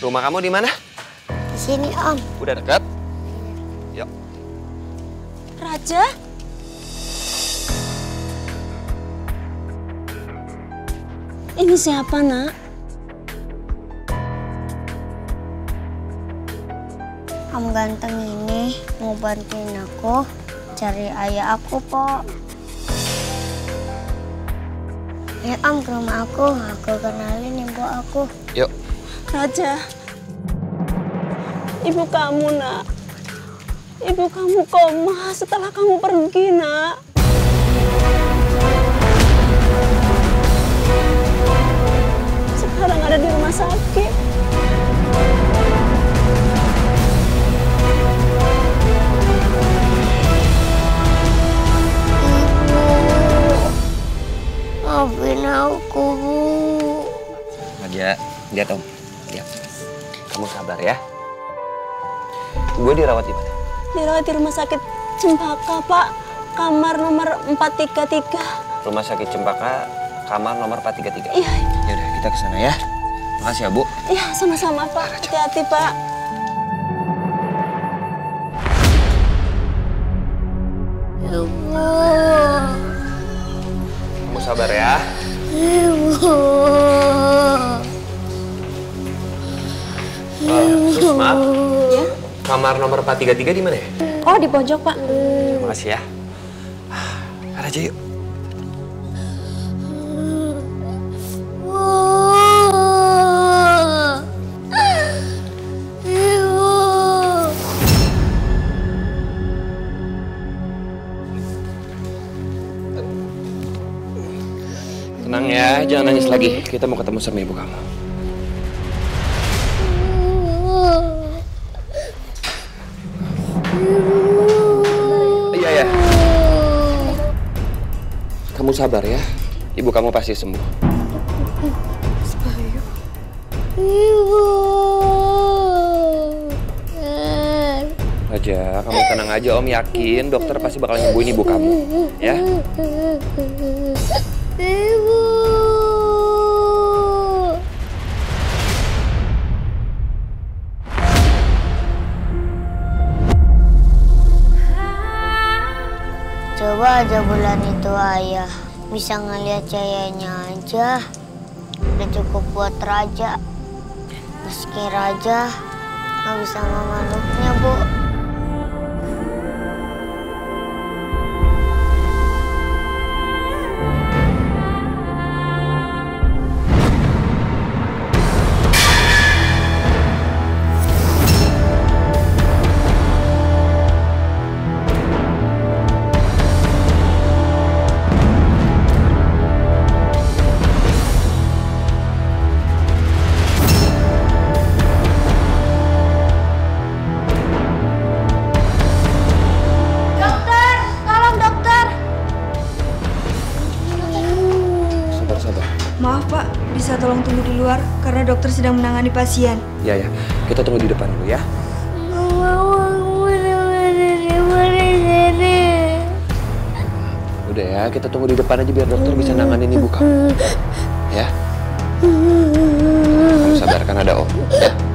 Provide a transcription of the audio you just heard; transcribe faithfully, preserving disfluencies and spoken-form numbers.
Rumah kamu di mana? Di sini, Om. Udah dekat? Yuk. Raja? Ini siapa, Nak? Om ganteng ini mau bantuin aku cari ayah aku, Po. Ayo, Om, ke rumah aku. Aku kenalin ibu aku. Yuk. Raja. Ibu kamu, Nak. Ibu kamu koma setelah kamu pergi, Nak. Sekarang ada di rumah sakit. Maafin aku, Bu. Raja, lihat Om. Lihat. Kamu sabar ya. Gue dirawat di mana? Dirawat di rumah sakit Cempaka, Pak. Kamar nomor empat tiga tiga. Rumah sakit Cempaka, kamar nomor empat tiga tiga. Iya. Ya udah, kita ke sana ya. Makasih ya, Bu. Iya, sama-sama, Pak. Hati-hati, Pak. Ibu. Kamu sabar ya. Ibu. Uh, sus, maaf. Ya. Kamar nomor empat tiga tiga di mana ya? Oh, di pojok, Pak. Makasih ya. Raja, yuk. Tenang ya, jangan nangis lagi. Kita mau ketemu sama ibu kamu. Iya ya. Kamu sabar ya. Ibu kamu pasti sembuh. Sebayu. Ibu. Raja, kamu tenang aja. Om yakin dokter pasti bakal nyembuhin ibu kamu. Ya. Ibu. Coba aja bulan itu ayah bisa ngeliat cahayanya aja. Udah cukup buat Raja. Meski Raja nggak bisa memeluknya, Bu. Maaf Pak, bisa tolong tunggu di luar karena dokter sedang menangani pasien. Ya ya, kita tunggu di depan dulu ya. Udah ya, kita tunggu di depan aja biar dokter bisa nanganin ibu kamu. Ya. Kamu sabar, kan ada Om. Ya.